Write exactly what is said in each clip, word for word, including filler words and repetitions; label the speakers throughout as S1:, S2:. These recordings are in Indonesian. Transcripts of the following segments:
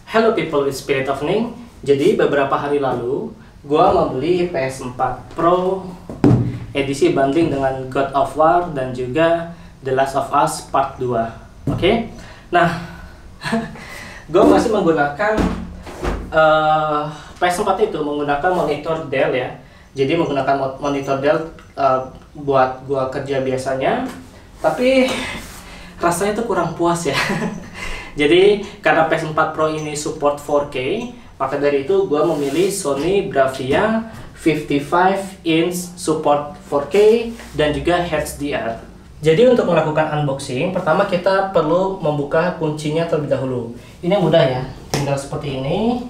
S1: Hello people with spirit of Ning. Jadi beberapa hari lalu gua membeli P S four Pro edisi bundling dengan God of War dan juga The Last of Us Part two. Oke. Okay? Nah, gua masih menggunakan uh, P S four itu menggunakan monitor Dell ya. Jadi menggunakan monitor Dell uh, buat gua kerja biasanya. Tapi rasanya tuh kurang puas ya. Jadi karena P S four Pro ini support four K, maka dari itu gue memilih Sony Bravia fifty-five inch support four K dan juga H D R. Jadi untuk melakukan unboxing, pertama kita perlu membuka kuncinya terlebih dahulu. Ini mudah ya, tinggal seperti ini.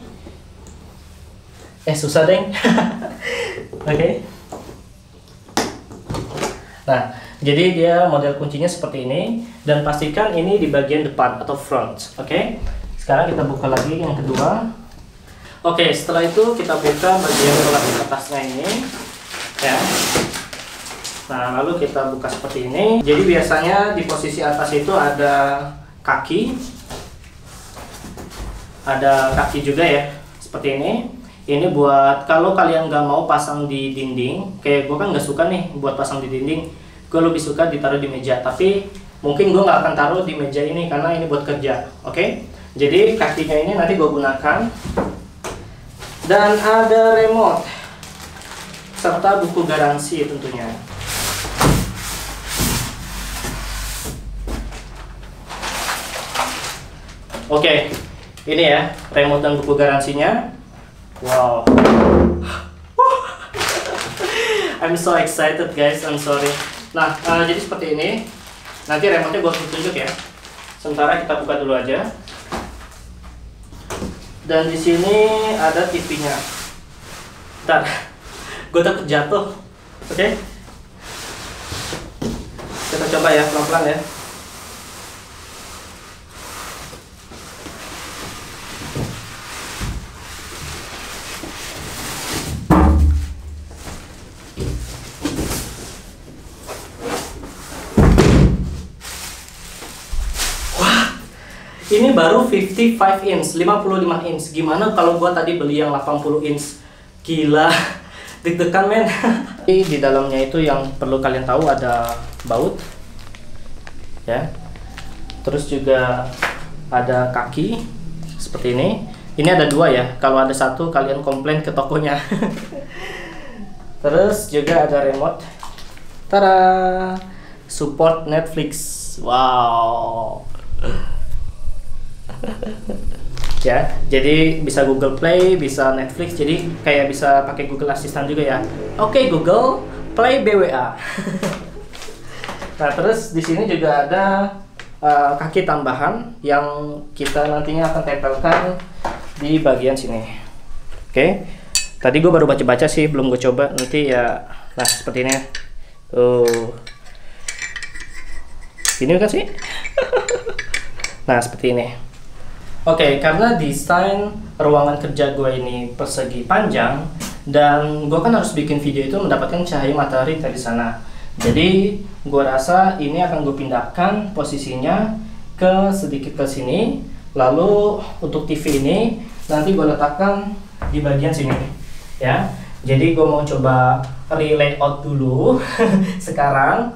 S1: Eh susah deng. Oke. Okay. Nah, jadi dia model kuncinya seperti ini, dan pastikan ini di bagian depan atau front. Oke, okay? Sekarang kita buka lagi yang kedua. Oke, okay, setelah itu kita buka bagian belakang atasnya ini ya. Nah, lalu kita buka seperti ini. Jadi biasanya di posisi atas itu ada kaki, ada kaki juga ya, seperti ini. Ini buat kalau kalian nggak mau pasang di dinding, kayak gue kan nggak suka nih buat pasang di dinding. Gue lebih suka ditaruh di meja, tapi mungkin gue nggak akan taruh di meja ini karena ini buat kerja. Oke, okay? Jadi kakinya ini nanti gue gunakan, dan ada remote serta buku garansi tentunya. Oke, okay. Ini ya remote dan buku garansinya. Wow, I'm so excited guys, I'm sorry. Nah, uh, jadi seperti ini. Nanti remote-nya gue tunjuk ya. Sementara kita buka dulu aja. Dan di sini ada T V-nya. Bentar, gue takut jatuh. Oke, okay? Kita coba ya, pelan-pelan ya. Ini baru fifty-five inch, lima puluh lima inch. Gimana kalau gua tadi beli yang delapan puluh inch? Gila, deg-degan men. Di dalamnya itu yang perlu kalian tahu ada baut, ya. Terus juga ada kaki seperti ini. Ini ada dua ya. Kalau ada satu kalian komplain ke tokonya. Terus juga ada remote. Tada, support Netflix. Wow. Ya, jadi bisa Google Play, bisa Netflix, jadi kayak bisa pakai Google Assistant juga ya. Oke, okay, Google Play B W A. Nah, terus di sini juga ada uh, kaki tambahan yang kita nantinya akan tempelkan di bagian sini. Oke, okay. Tadi gue baru baca-baca sih, belum gue coba. Nanti ya, nah seperti ini. Oh, ini kan sih. Nah, seperti ini. Oke, okay, karena desain ruangan kerja gue ini persegi panjang, dan gue kan harus bikin video itu mendapatkan cahaya matahari dari sana. Jadi gue rasa ini akan gue pindahkan posisinya ke sedikit ke sini. Lalu untuk T V ini nanti gue letakkan di bagian sini ya. Jadi gue mau coba re-layout dulu sekarang.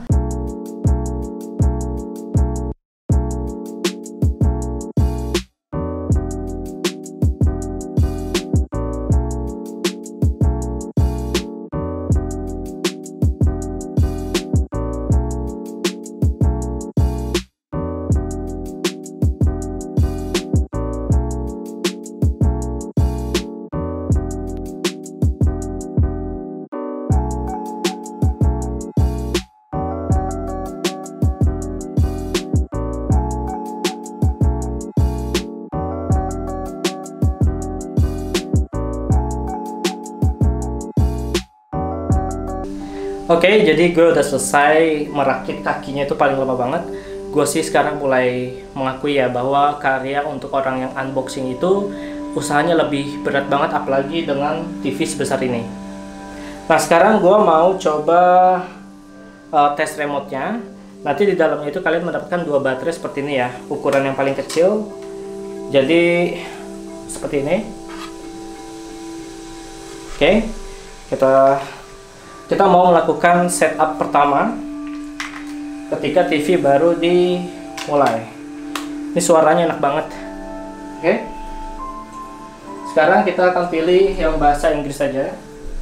S1: Oke, okay, jadi gue udah selesai merakit kakinya, itu paling lama banget. Gue sih sekarang mulai mengakui ya bahwa karya untuk orang yang unboxing itu usahanya lebih berat banget, apalagi dengan T V sebesar ini. Nah, sekarang gue mau coba uh, tes remote-nya. Nanti di dalamnya itu kalian mendapatkan dua baterai seperti ini ya, ukuran yang paling kecil. Jadi seperti ini. Oke, kita kita mau melakukan setup pertama ketika T V baru dimulai. Ini suaranya enak banget. Oke, sekarang kita akan pilih yang bahasa Inggris saja.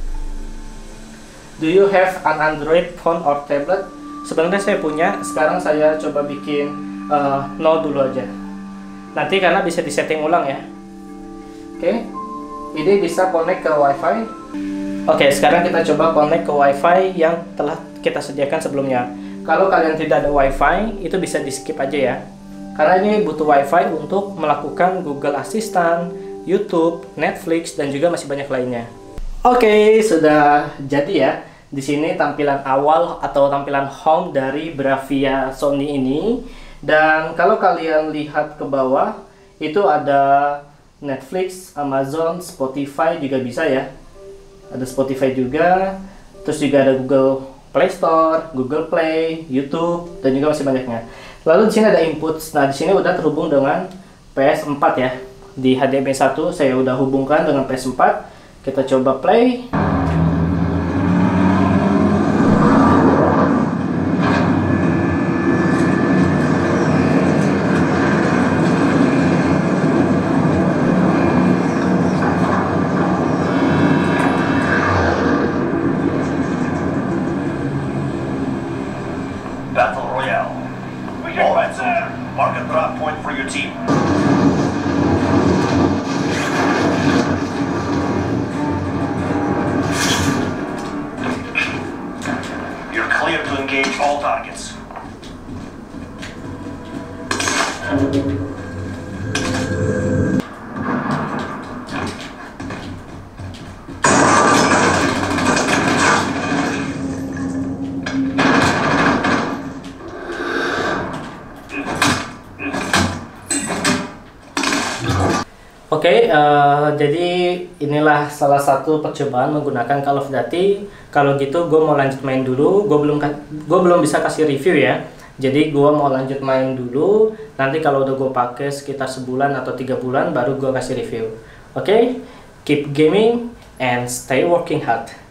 S1: Do you have an Android phone or tablet? Sebenarnya saya punya. Sekarang saya coba bikin uh, no dulu aja. Nanti karena bisa disetting ulang ya. Oke, ini bisa connect ke WiFi. Oke, sekarang kita coba connect ke WiFi yang telah kita sediakan sebelumnya. Kalau kalian tidak ada WiFi, itu bisa di skip aja ya. Karena ini butuh WiFi untuk melakukan Google Assistant, YouTube, Netflix, dan juga masih banyak lainnya. Oke, sudah jadi ya. Di sini tampilan awal atau tampilan home dari Bravia Sony ini. Dan kalau kalian lihat ke bawah, itu ada Netflix, Amazon, Spotify juga bisa ya. Ada Spotify juga. Terus juga ada Google Play Store, Google Play, YouTube, dan juga masih banyaknya. Lalu di sini ada input. Nah, di sini udah terhubung dengan P S empat ya. Di H D M I satu saya udah hubungkan dengan P S empat. Kita coba play.
S2: Battle Royale. All right, soldier. Mark a drop point for your team. You're clear to engage all targets.
S1: Oke, okay, uh, jadi inilah salah satu percobaan menggunakan Call of Duty. Kalau gitu, gue mau lanjut main dulu. Gue belum gue belum bisa kasih review ya. Jadi gue mau lanjut main dulu. Nanti kalau udah gue pakai sekitar sebulan atau tiga bulan, baru gue kasih review. Oke, okay? Keep gaming and stay working hard.